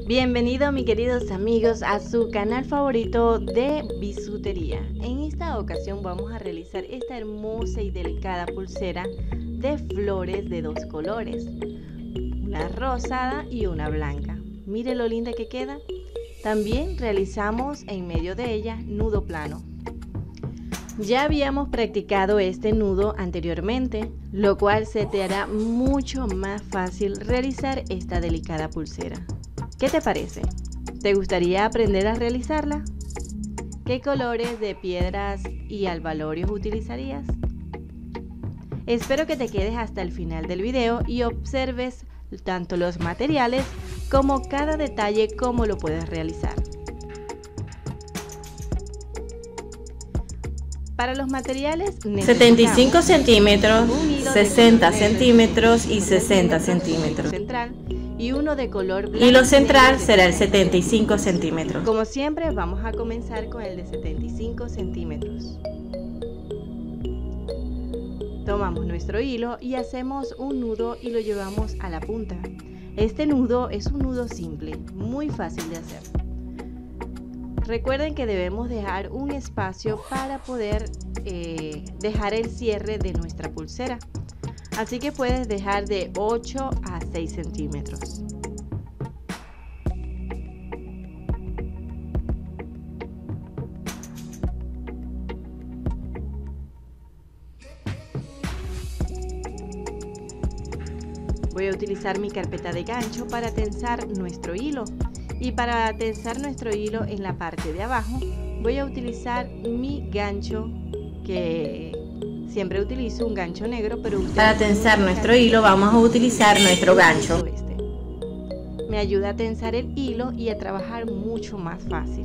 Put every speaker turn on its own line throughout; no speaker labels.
Bienvenido mis queridos amigos a su canal favorito de bisutería. En esta ocasión vamos a realizar esta hermosa y delicada pulsera de flores de dos colores, una rosada y una blanca. Mire lo linda que queda. También realizamos en medio de ella nudo plano. Ya habíamos practicado este nudo anteriormente, lo cual se te hará mucho más fácil realizar esta delicada pulsera. ¿Qué te parece? ¿Te gustaría aprender a realizarla? ¿Qué colores de piedras y albalorios utilizarías? Espero que te quedes hasta el final del video y observes tanto los materiales como cada detalle cómo lo puedes realizar. Para los materiales
75 centímetros, 60 centímetros y 60 centímetros.
Central y uno de color blanco.
Hilo central será el 75 centímetros.
Como siempre vamos a comenzar con el de 75 centímetros. Tomamos nuestro hilo y hacemos un nudo y lo llevamos a la punta. Este nudo es un nudo simple, muy fácil de hacer. Recuerden que debemos dejar un espacio para poder dejar el cierre de nuestra pulsera. Así que puedes dejar de 8 a 6 centímetros. Voy a utilizar mi carpeta de gancho para tensar nuestro hilo. Y para tensar nuestro hilo en la parte de abajo, voy a utilizar mi gancho que siempre utilizo, un gancho negro, pero
para tensar nuestro hilo vamos a utilizar nuestro gancho.
Me ayuda a tensar el hilo y a trabajar mucho más fácil.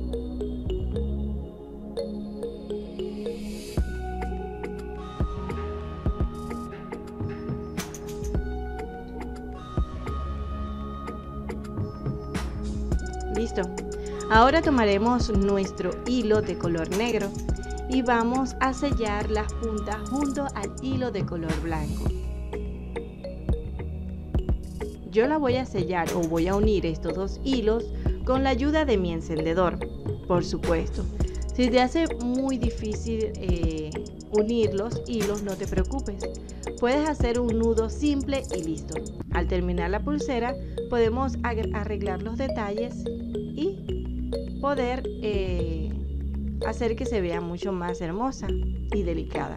Listo. Ahora tomaremos nuestro hilo de color negro y vamos a sellar las puntas junto al hilo de color blanco. Yo la voy a sellar o voy a unir estos dos hilos con la ayuda de mi encendedor, por supuesto. Si te hace muy difícil unir los hilos, no te preocupes. Puedes hacer un nudo simple y listo. Al terminar la pulsera, podemos arreglar los detalles y poder hacer que se vea mucho más hermosa y delicada.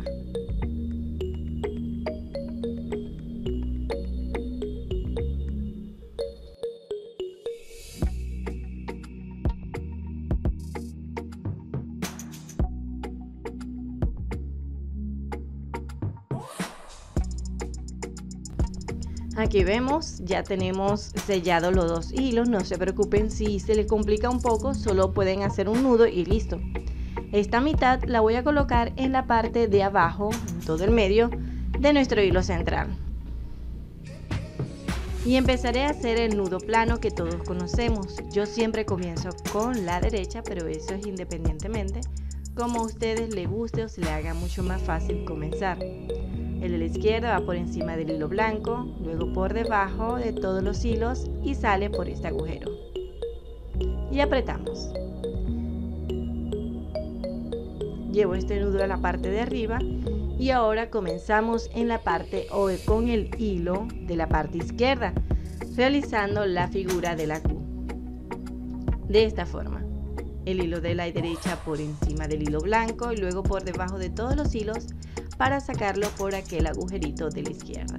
Aquí vemos, ya tenemos sellado los dos hilos. No se preocupen si se les complica un poco, solo pueden hacer un nudo y listo. Esta mitad la voy a colocar en la parte de abajo, en todo el medio de nuestro hilo central. Y empezaré a hacer el nudo plano que todos conocemos. Yo siempre comienzo con la derecha, pero eso es independientemente como a ustedes les guste o se les haga mucho más fácil comenzar. El de la izquierda va por encima del hilo blanco, luego por debajo de todos los hilos y sale por este agujero. Y apretamos. Llevo este nudo a la parte de arriba y ahora comenzamos en la parte o con el hilo de la parte izquierda, realizando la figura de la Q. De esta forma. El hilo de la derecha por encima del hilo blanco y luego por debajo de todos los hilos para sacarlo por aquel agujerito de la izquierda.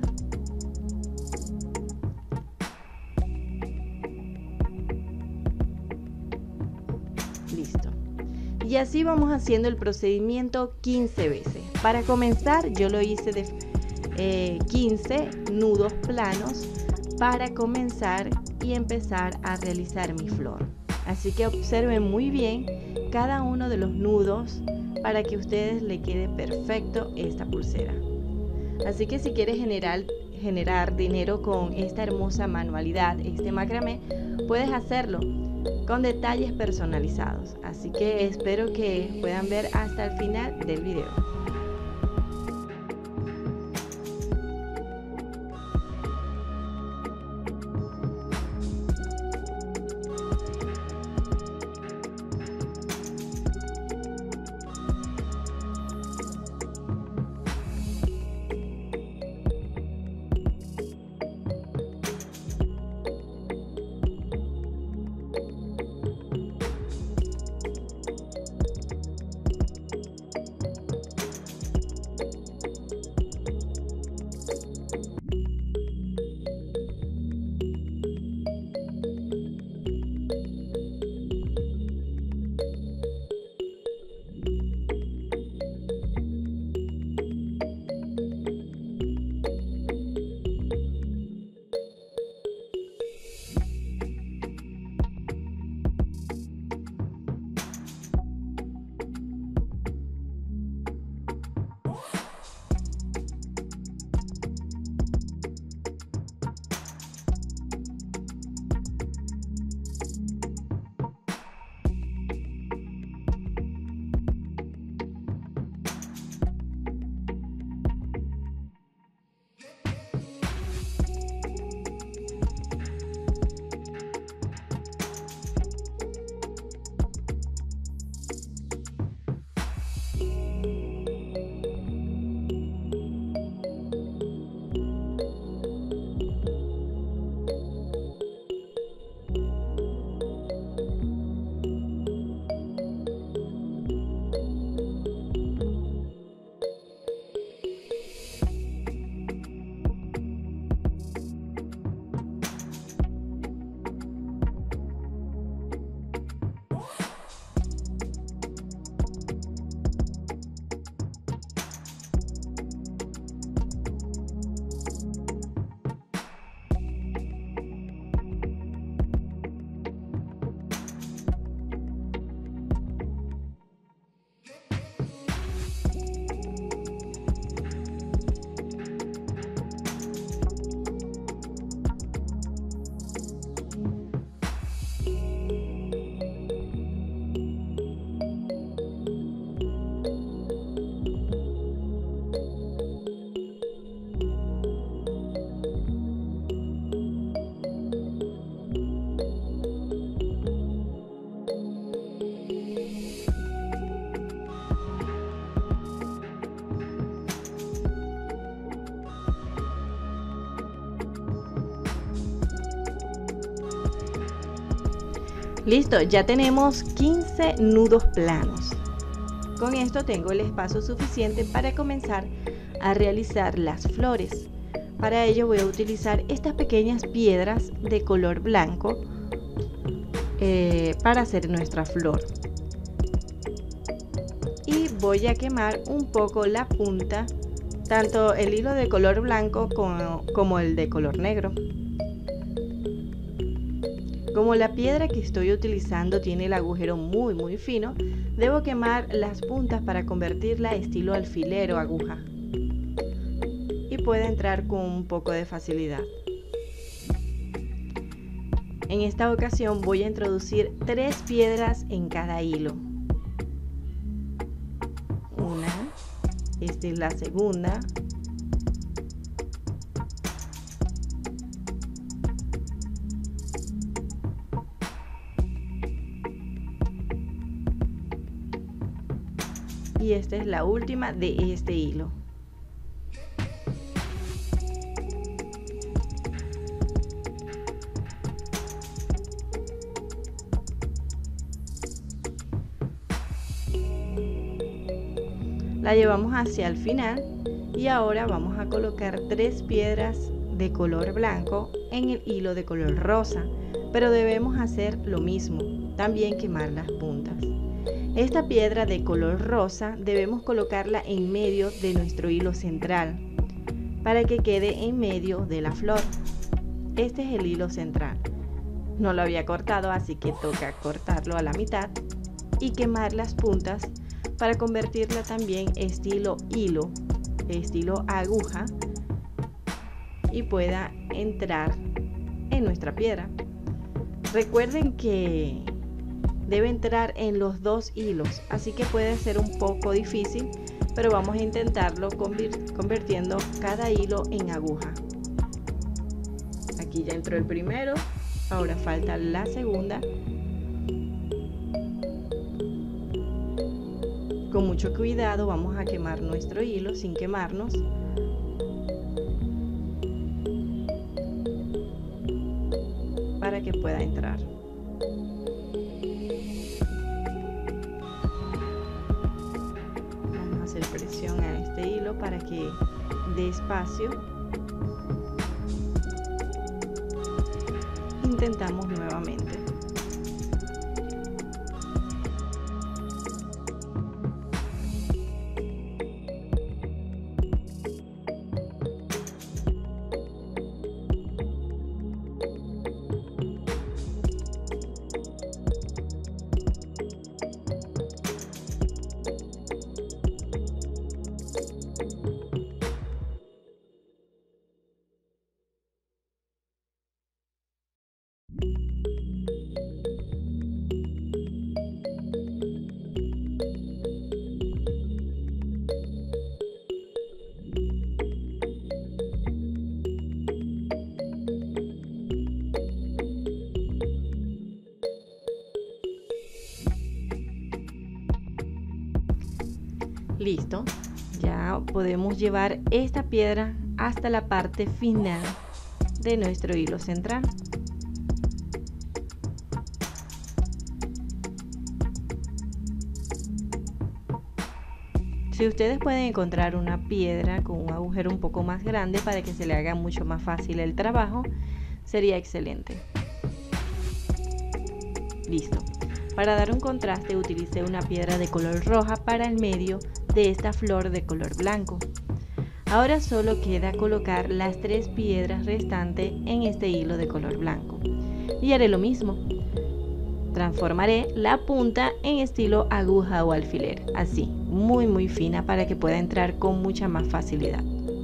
Listo. Y así vamos haciendo el procedimiento 15 veces. Para comenzar yo lo hice de 15 nudos planos para comenzar y empezar a realizar mi flor. Así que observen muy bien cada uno de los nudos para que a ustedes le quede perfecto esta pulsera. Así que si quieres generar dinero con esta hermosa manualidad, este macramé, puedes hacerlo con detalles personalizados. Así que espero que puedan ver hasta el final del video. Listo, ya tenemos 15 nudos planos. Con esto tengo el espacio suficiente para comenzar a realizar las flores. Para ello voy a utilizar estas pequeñas piedras de color blanco para hacer nuestra flor. Y voy a quemar un poco la punta, tanto el hilo de color blanco como el de color negro. Como la piedra que estoy utilizando tiene el agujero muy fino, debo quemar las puntas para convertirla a estilo alfiler o aguja y puede entrar con un poco de facilidad. En esta ocasión voy a introducir 3 piedras en cada hilo. Una, esta es la segunda. Y esta es la última de este hilo. La llevamos hacia el final y ahora vamos a colocar 3 piedras de color blanco en el hilo de color rosa, pero debemos hacer lo mismo, también quemar las puntas. Esta piedra de color rosa debemos colocarla en medio de nuestro hilo central para que quede en medio de la flor. Este es el hilo central. No lo había cortado, así que toca cortarlo a la mitad y quemar las puntas para convertirla también estilo hilo, estilo aguja, y pueda entrar en nuestra piedra. Recuerden que debe entrar en los 2 hilos, así que puede ser un poco difícil, pero vamos a intentarlo convirtiendo cada hilo en aguja. Aquí ya entró el primero, ahora falta la segunda. Con mucho cuidado vamos a quemar nuestro hilo sin quemarnos. Para que pueda entrar. Vamos a hacer presión a este hilo para que dé espacio. Intentamos nuevamente. Listo, ya podemos llevar esta piedra hasta la parte final de nuestro hilo central. Si ustedes pueden encontrar una piedra con un agujero un poco más grande para que se le haga mucho más fácil el trabajo, sería excelente. Listo. Para dar un contraste utilicé una piedra de color roja para el medio de esta flor de color blanco. Ahora solo queda colocar las 3 piedras restantes en este hilo de color blanco. Y haré lo mismo. Transformaré la punta en estilo aguja o alfiler, así, muy fina para que pueda entrar con mucha más facilidad.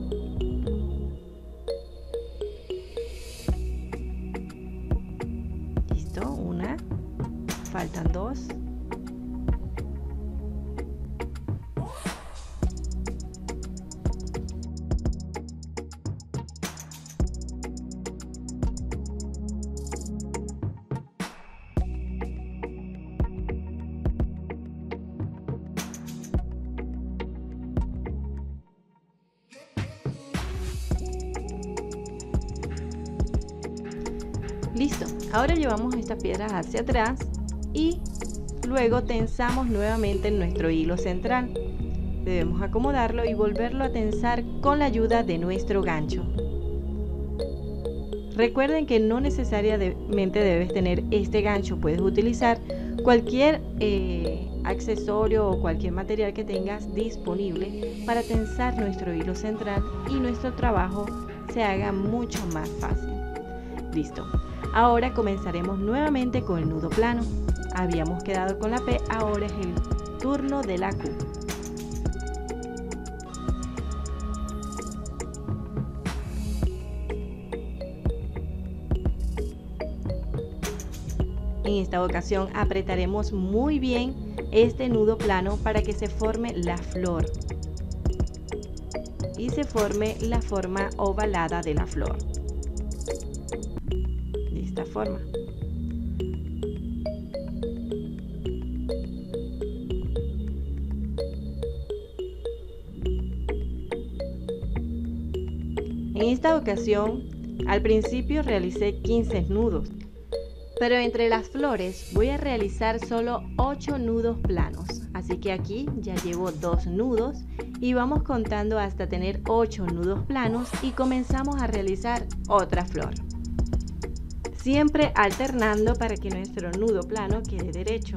Listo, una, faltan 2. Listo, ahora llevamos estas piedras hacia atrás y luego tensamos nuevamente nuestro hilo central. Debemos acomodarlo y volverlo a tensar con la ayuda de nuestro gancho. Recuerden que no necesariamente debes tener este gancho, puedes utilizar cualquier accesorio o cualquier material que tengas disponible para tensar nuestro hilo central y nuestro trabajo se haga mucho más fácil. Listo, ahora comenzaremos nuevamente con el nudo plano. Habíamos quedado con la P, ahora es el turno de la Q. En esta ocasión apretaremos muy bien este nudo plano para que se forme la flor y se forme la forma ovalada de la flor. De esta forma. En esta ocasión, al principio realicé 15 nudos. Pero entre las flores voy a realizar solo 8 nudos planos, así que aquí ya llevo 2 nudos y vamos contando hasta tener 8 nudos planos y comenzamos a realizar otra flor. Siempre alternando para que nuestro nudo plano quede derecho.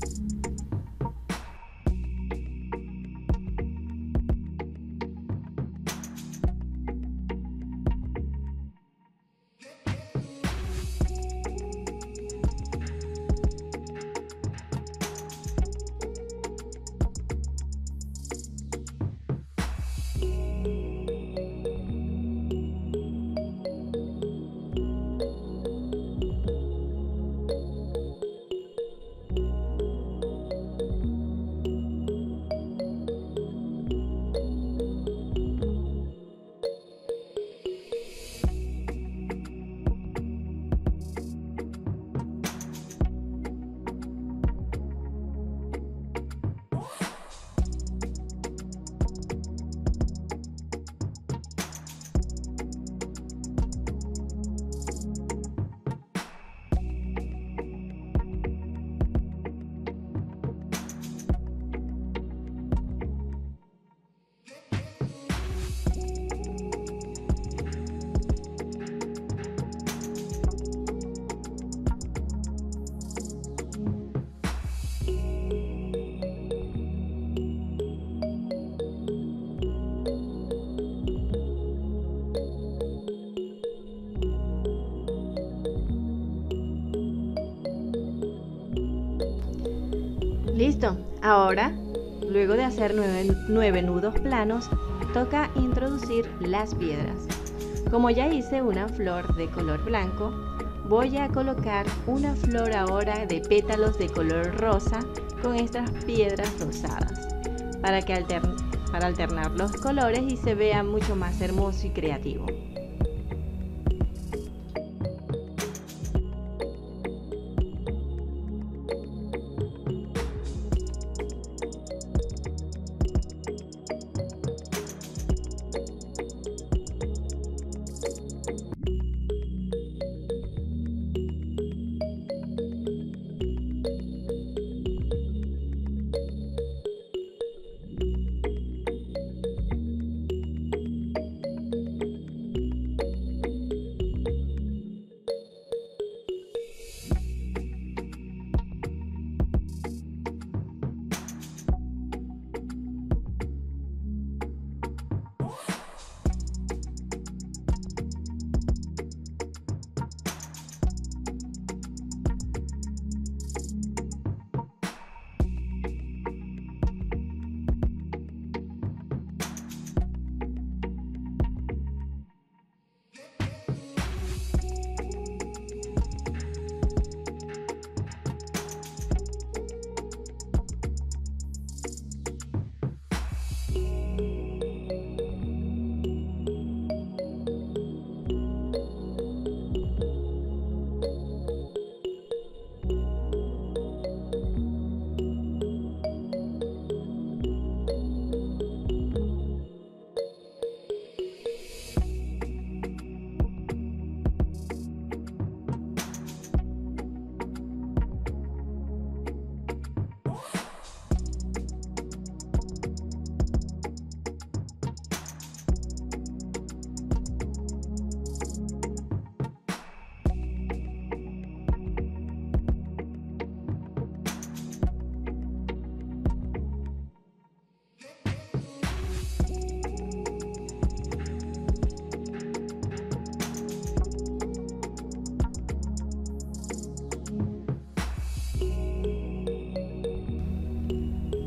Listo, ahora, luego de hacer 9 nudos planos, toca introducir las piedras. Como ya hice una flor de color blanco, voy a colocar una flor ahora de pétalos de color rosa con estas piedras rosadas, para alternar los colores y se vea mucho más hermoso y creativo.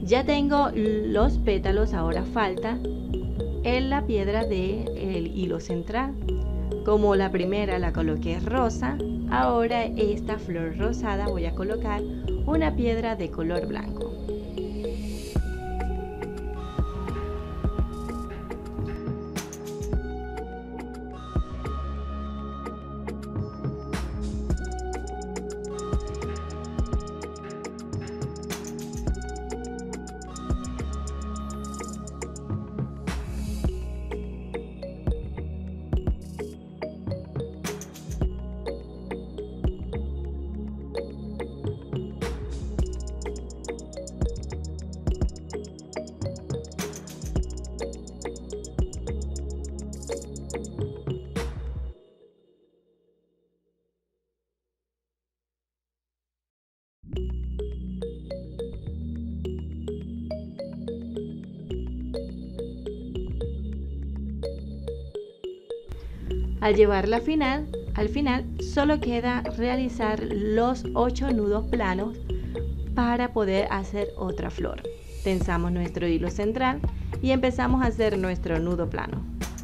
Ya tengo los pétalos, ahora falta en la piedra del hilo central. Como la primera la coloqué rosa, ahora esta flor rosada voy a colocar una piedra de color blanco. Al llevarla al final solo queda realizar los 8 nudos planos para poder hacer otra flor. Tensamos nuestro hilo central y empezamos a hacer nuestro nudo plano.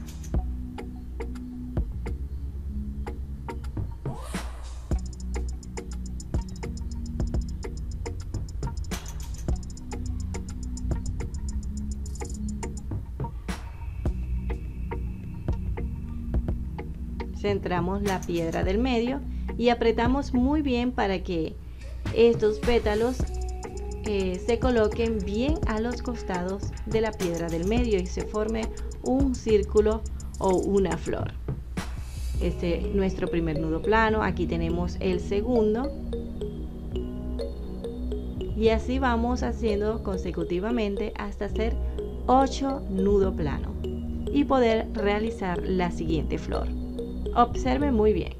Centramos la piedra del medio y apretamos muy bien para que estos pétalos se coloquen bien a los costados de la piedra del medio y se forme un círculo o una flor. Este es nuestro primer nudo plano. Aquí tenemos el segundo y así vamos haciendo consecutivamente hasta hacer 8 nudos planos y poder realizar la siguiente flor. Observe muy bien.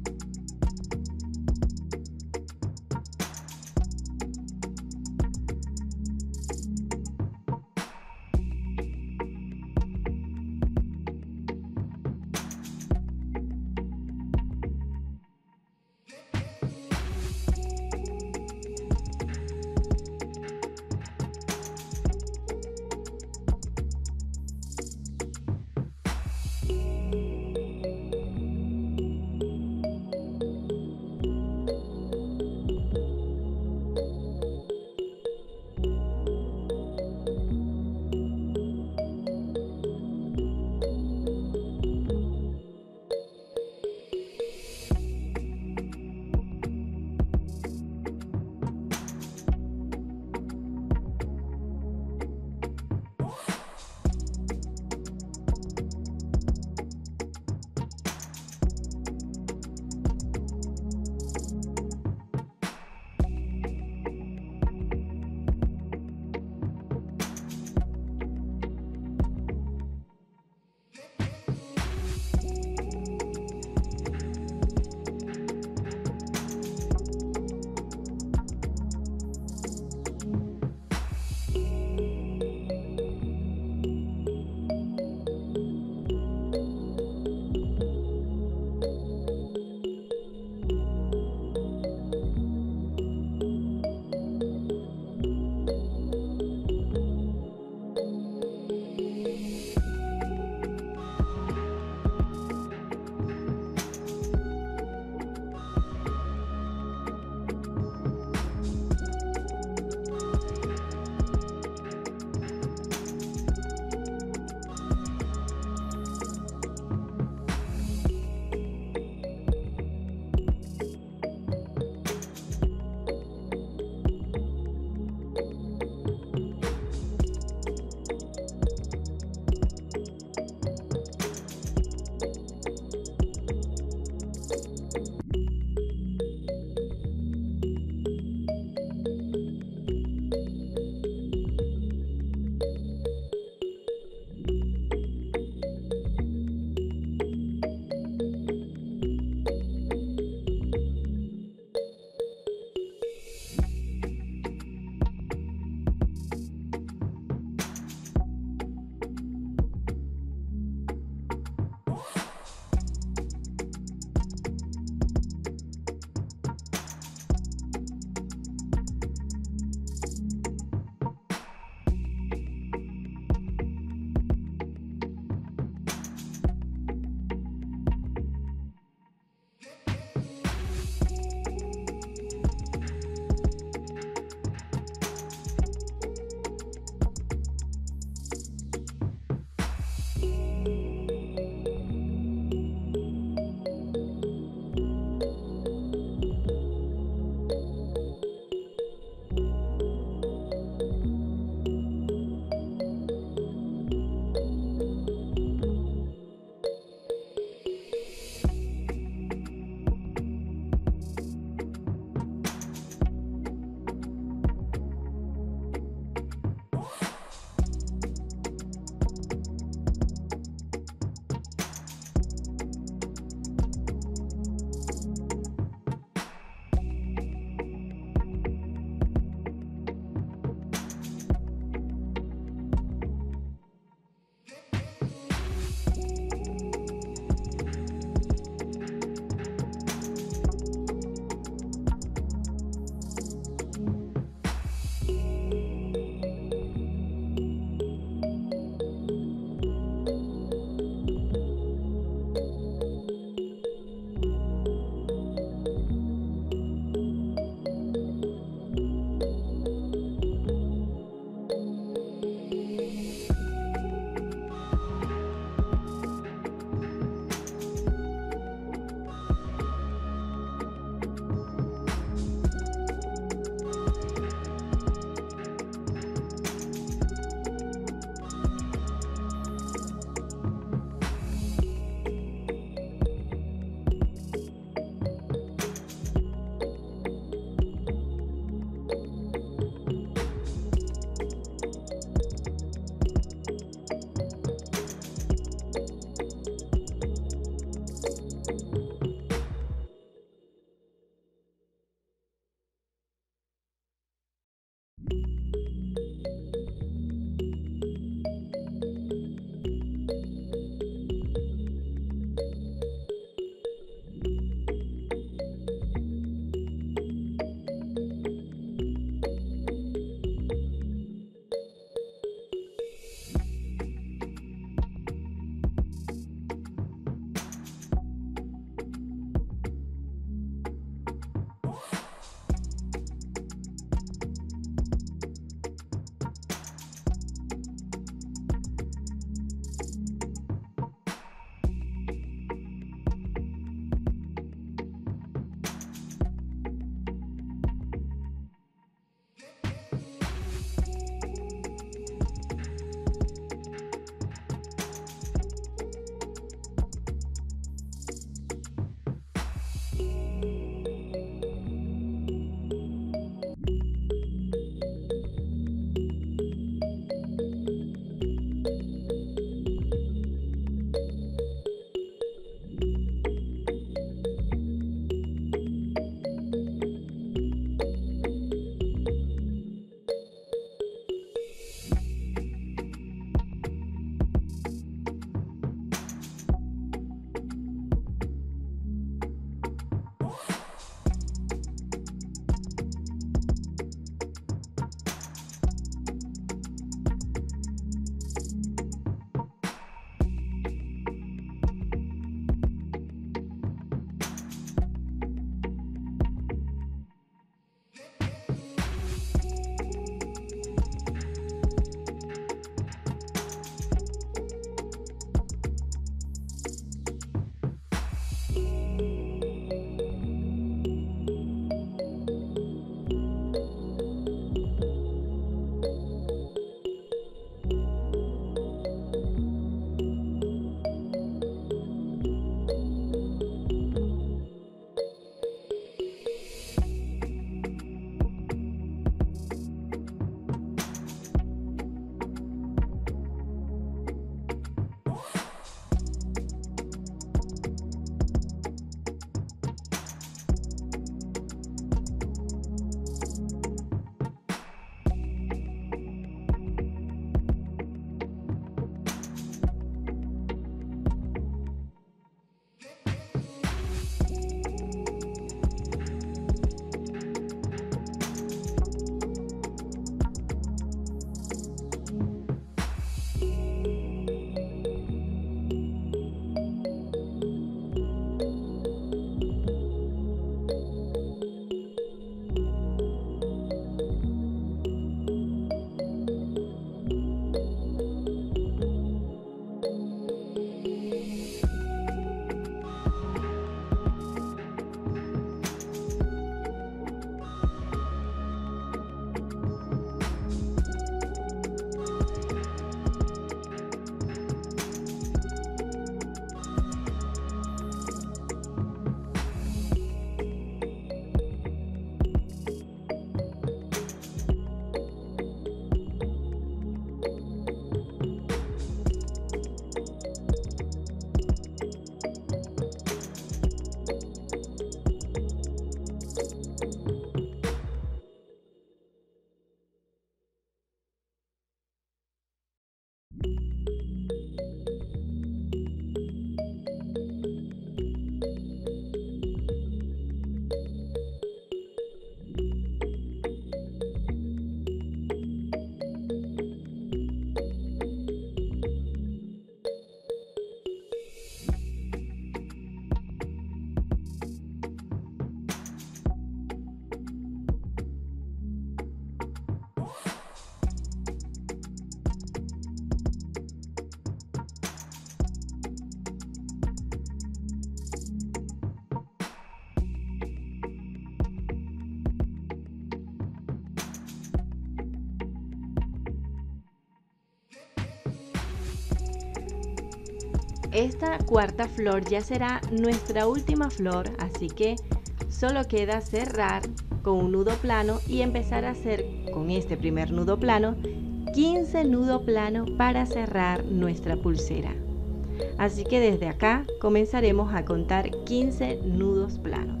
Esta cuarta flor ya será nuestra última flor, así que solo queda cerrar con un nudo plano y empezar a hacer con este primer nudo plano 15 nudos planos para cerrar nuestra pulsera. Así que desde acá comenzaremos a contar 15 nudos planos.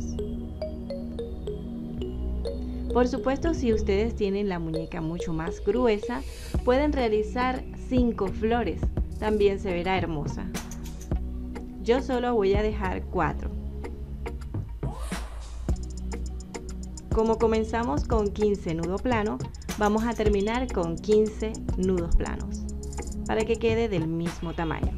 Por supuesto, si ustedes tienen la muñeca mucho más gruesa, pueden realizar 5 flores, también se verá hermosa. Yo solo voy a dejar 4. Como comenzamos con 15 nudos planos, vamos a terminar con 15 nudos planos, para que quede del mismo tamaño.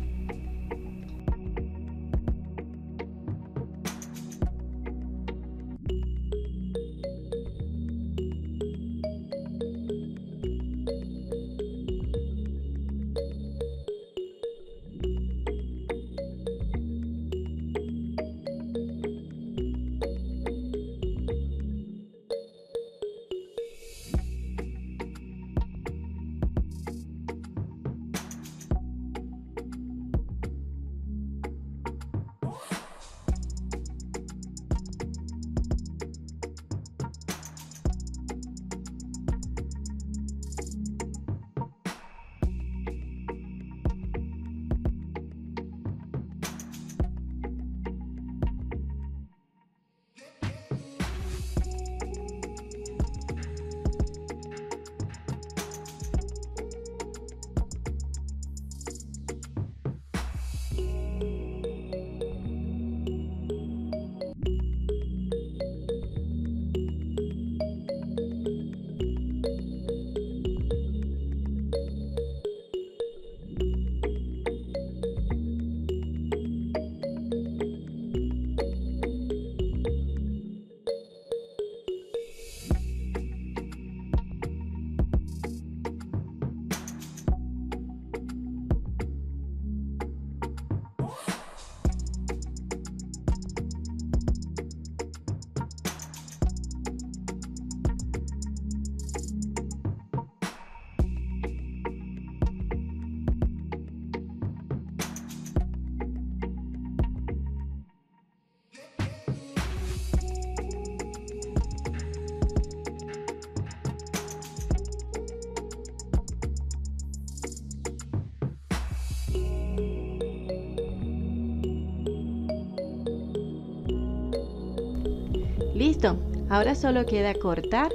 Listo, ahora solo queda cortar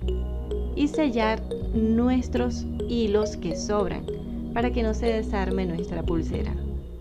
y sellar nuestros hilos que sobran para que no se desarme nuestra pulsera.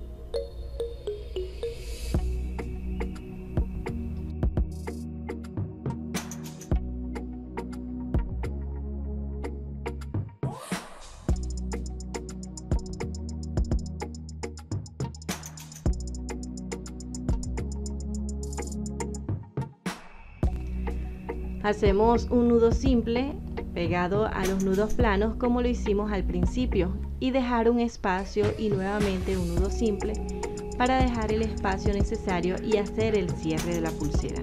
Hacemos un nudo simple pegado a los nudos planos como lo hicimos al principio y dejar un espacio y nuevamente un nudo simple para dejar el espacio necesario y hacer el cierre de la pulsera.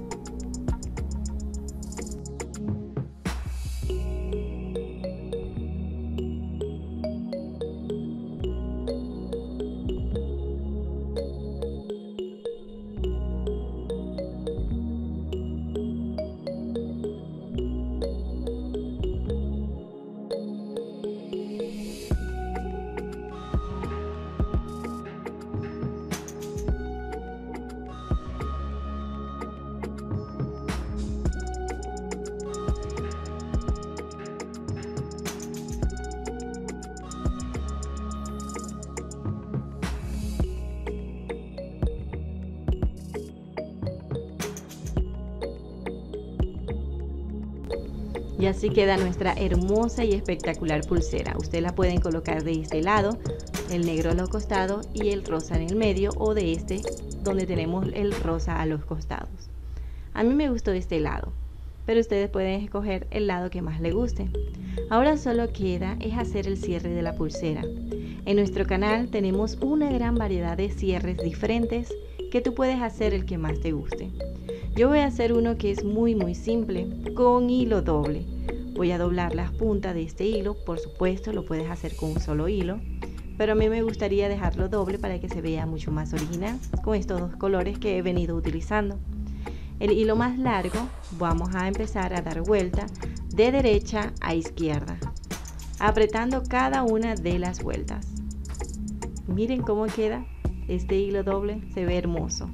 Y así queda nuestra hermosa y espectacular pulsera. Ustedes la pueden colocar de este lado, el negro a los costados y el rosa en el medio, o de este donde tenemos el rosa a los costados. A mí me gustó este lado, pero ustedes pueden escoger el lado que más les guste. Ahora solo queda es hacer el cierre de la pulsera. En nuestro canal tenemos una gran variedad de cierres diferentes que tú puedes hacer el que más te guste. Yo voy a hacer uno que es muy simple, con hilo doble. Voy a doblar las puntas de este hilo, por supuesto lo puedes hacer con un solo hilo, pero a mí me gustaría dejarlo doble para que se vea mucho más original con estos dos colores que he venido utilizando. El hilo más largo vamos a empezar a dar vuelta de derecha a izquierda, apretando cada una de las vueltas. Miren cómo queda este hilo doble, se ve hermoso.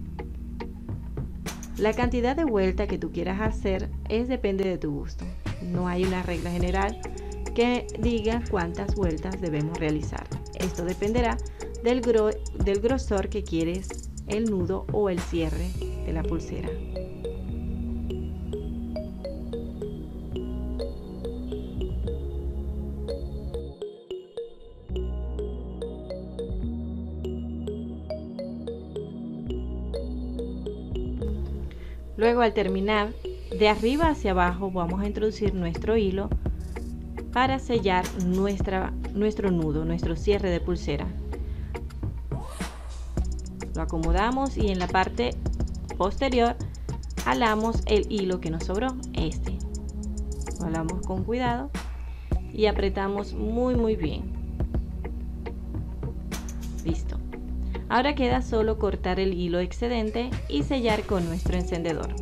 La cantidad de vuelta que tú quieras hacer depende de tu gusto. No hay una regla general que diga cuántas vueltas debemos realizar. Esto dependerá del grosor que quieres el nudo o el cierre de la pulsera. Luego, al terminar, de arriba hacia abajo vamos a introducir nuestro hilo para sellar nuestro nudo, nuestro cierre de pulsera. Lo acomodamos y en la parte posterior jalamos el hilo que nos sobró, lo jalamos con cuidado y apretamos muy bien. Listo. Ahora queda solo cortar el hilo excedente y sellar con nuestro encendedor.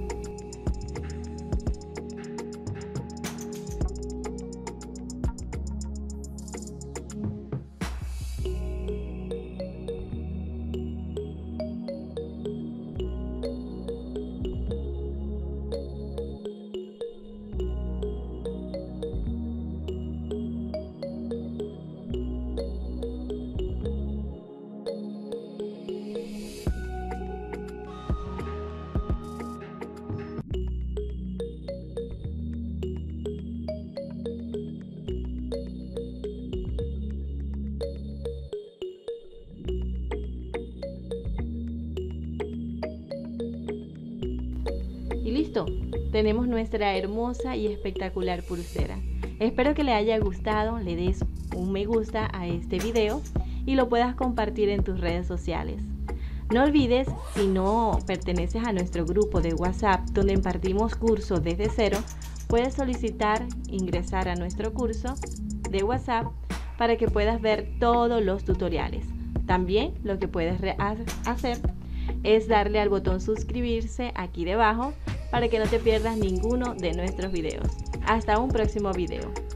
Y listo, tenemos nuestra hermosa y espectacular pulsera. Espero que le haya gustado, le des un me gusta a este video y lo puedas compartir en tus redes sociales. No olvides, si no perteneces a nuestro grupo de WhatsApp donde impartimos cursos desde cero, puedes solicitar ingresar a nuestro curso de WhatsApp para que puedas ver todos los tutoriales. También lo que puedes hacer es darle al botón suscribirse aquí debajo para que no te pierdas ninguno de nuestros videos. Hasta un próximo video.